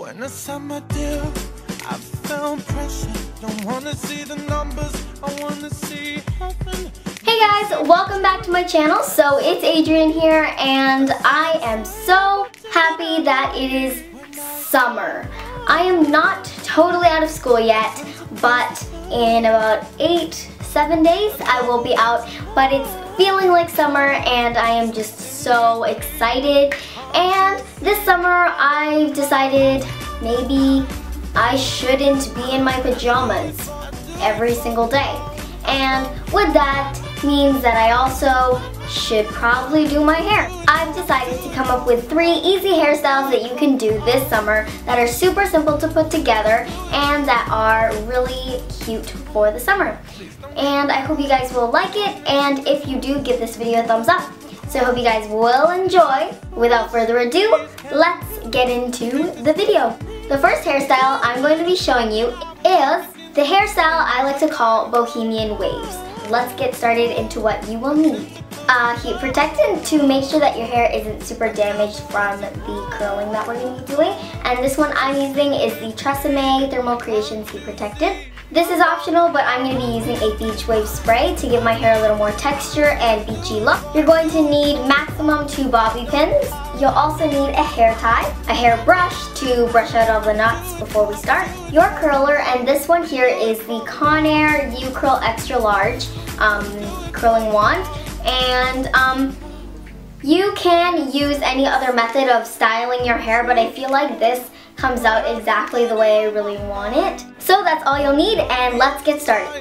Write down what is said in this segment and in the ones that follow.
When the summer deal, I felt pressure. Don't wanna see the numbers, I wanna see heaven. Hey guys, welcome back to my channel. So it's Adrienne here, and I am so happy that it is summer. I am not totally out of school yet, but in about 7 days I will be out, but it's feeling like summer and I am just so excited. And this summer I've decided maybe I shouldn't be in my pajamas every single day. And with that means that I also should probably do my hair. I've decided to come up with 3 easy hairstyles that you can do this summer that are super simple to put together and that are really cute for the summer. And I hope you guys will like it, and if you do, give this video a thumbs up. So I hope you guys will enjoy. Without further ado, let's get into the video. The first hairstyle I'm going to be showing you is the hairstyle I like to call Bohemian Waves. Let's get started into what you will need. Heat protectant to make sure that your hair isn't super damaged from the curling that we're going to be doing. And this one I'm using is the Tresemme Thermal Creations Heat Protectant. This is optional, but I'm going to be using a beach wave spray to give my hair a little more texture and beachy look. You're going to need maximum 2 bobby pins. You'll also need a hair tie, a hair brush to brush out all the knots before we start, your curler, and this one here is the Conair U-Curl Extra Large curling wand. And you can use any other method of styling your hair, but I feel like this comes out exactly the way I really want it. So that's all you'll need, and let's get started.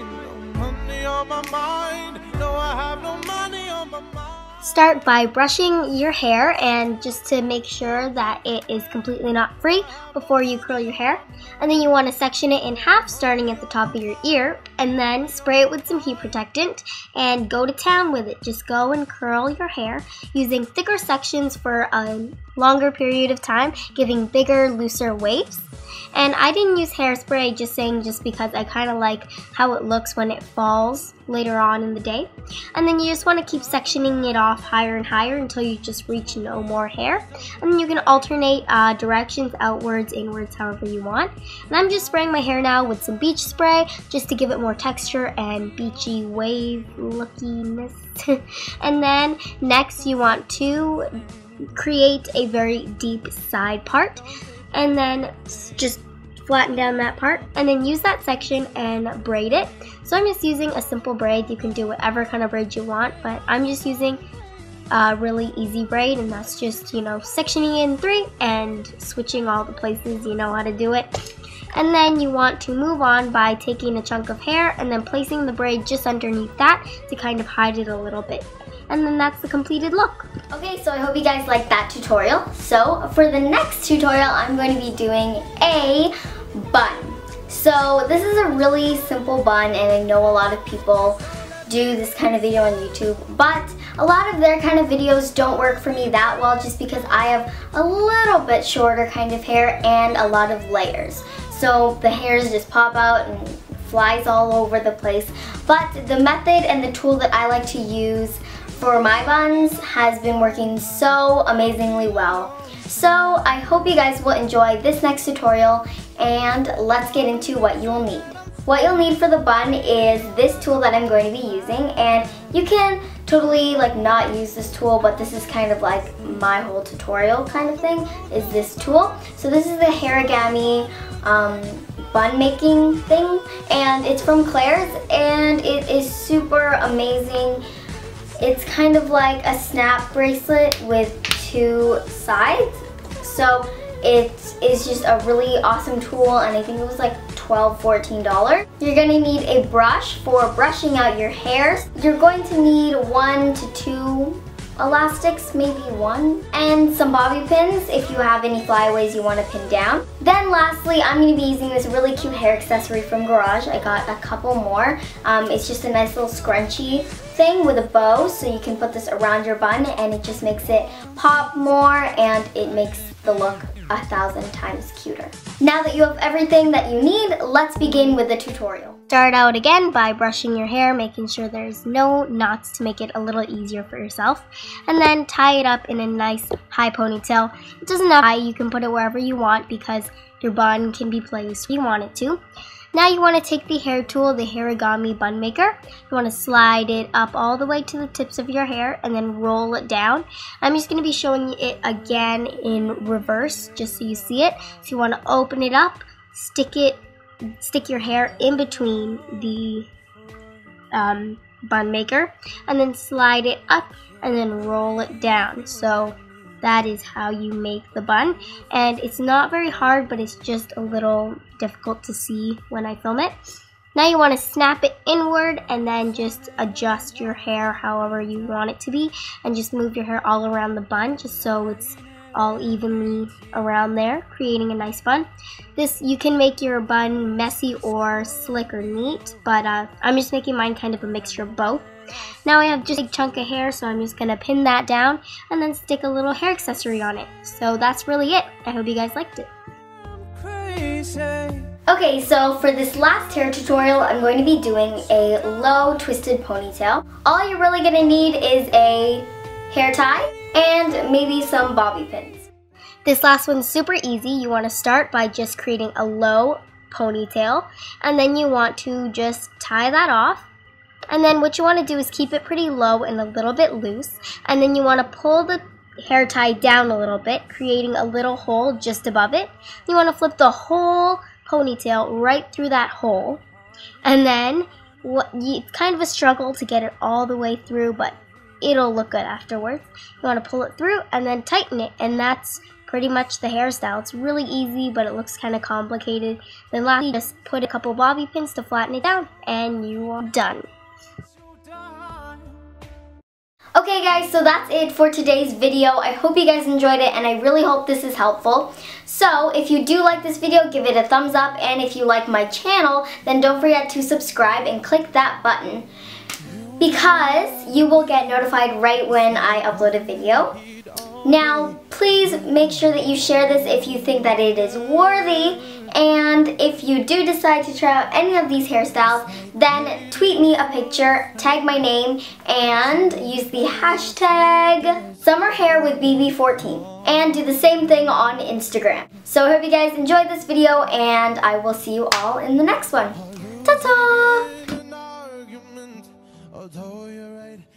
Start by brushing your hair, and just to make sure that it is completely knot free before you curl your hair. And then you want to section it in half starting at the top of your ear, and then spray it with some heat protectant and go to town with it. Just go and curl your hair using thicker sections for a longer period of time, giving bigger, looser waves. And I didn't use hairspray, just because I kind of like how it looks when it falls later on in the day. And then you just want to keep sectioning it off higher and higher until you just reach no more hair. And then you can alternate directions, outwards, inwards, however you want. And I'm just spraying my hair now with some beach spray just to give it more texture and beachy wave lookiness. And then next you want to create a very deep side part, and then just flatten down that part and then use that section and braid it. So I'm just using a simple braid. You can do whatever kind of braid you want, but I'm just using a really easy braid, and that's just, you know, sectioning in 3 and switching all the places. You know how to do it. And then you want to move on by taking a chunk of hair and then placing the braid just underneath that to kind of hide it a little bit. And then that's the completed look. Okay, so I hope you guys liked that tutorial. So for the next tutorial, I'm going to be doing a bun. So this is a really simple bun, and I know a lot of people do this kind of video on YouTube, but a lot of their kind of videos don't work for me that well just because I have a little bit shorter kind of hair and a lot of layers. So the hairs just pop out and flies all over the place. But the method and the tool that I like to use for my buns has been working so amazingly well. So I hope you guys will enjoy this next tutorial, and let's get into what you will need. What you'll need for the bun is this tool that I'm going to be using, and you can totally like not use this tool, but this is kind of like my whole tutorial kind of thing, is this tool. So this is the Harigami bun making thing, and it's from Claire's, and it is super amazing. It's kind of like a snap bracelet with 2 sides. So it is just a really awesome tool, and I think it was like $12, $14. You're gonna need a brush for brushing out your hairs. You're going to need 1 to 2 elastics, maybe 1, and some bobby pins if you have any flyaways you want to pin down. Then lastly, I'm going to be using this really cute hair accessory from Garage. I got a couple more. It's just a nice little scrunchie thing with a bow, so you can put this around your bun and it just makes it pop more, and it makes the look 1,000 times cuter. Now that you have everything that you need, let's begin with the tutorial. Start out again by brushing your hair, making sure there's no knots to make it a little easier for yourself. And then tie it up in a nice high ponytail. It doesn't have to be high, you can put it wherever you want because your bun can be placed where you want it to. Now you want to take the hair tool, the origami bun maker. You want to slide it up all the way to the tips of your hair and then roll it down. I'm just going to be showing it again in reverse just so you see it. So you want to open it up, stick your hair in between the bun maker, and then slide it up and then roll it down. So that is how you make the bun, and it's not very hard, but it's just a little difficult to see when I film it. Now you want to snap it inward and then just adjust your hair however you want it to be, and just move your hair all around the bun just so it's all evenly around there, creating a nice bun. This, you can make your bun messy or slick or neat, but I'm just making mine kind of a mixture of both. Now I have just a big chunk of hair, so I'm just going to pin that down and then stick a little hair accessory on it. So that's really it. I hope you guys liked it. Okay, so for this last hair tutorial, I'm going to be doing a low twisted ponytail. All you're really going to need is a hair tie and maybe some bobby pins. This last one's super easy. You want to start by just creating a low ponytail, and then you want to just tie that off. And then what you want to do is keep it pretty low and a little bit loose, and then you want to pull the hair tie down a little bit, creating a little hole just above it. You want to flip the whole ponytail right through that hole, and then it's kind of a struggle to get it all the way through, but it'll look good afterwards. You want to pull it through and then tighten it, and that's pretty much the hairstyle. It's really easy, but it looks kind of complicated. Then lastly, just put a couple bobby pins to flatten it down, and you are done. Okay guys, so that's it for today's video. I hope you guys enjoyed it, and I really hope this is helpful. So if you do like this video, give it a thumbs up, and if you like my channel, then don't forget to subscribe and click that button, because you will get notified right when I upload a video. Now, please make sure that you share this if you think that it is worthy, and if you do decide to try out any of these hairstyles, then tweet me a picture, tag my name, and use the hashtag summerhairwithbb14, and do the same thing on Instagram. So I hope you guys enjoyed this video, and I will see you all in the next one. Ta-ta!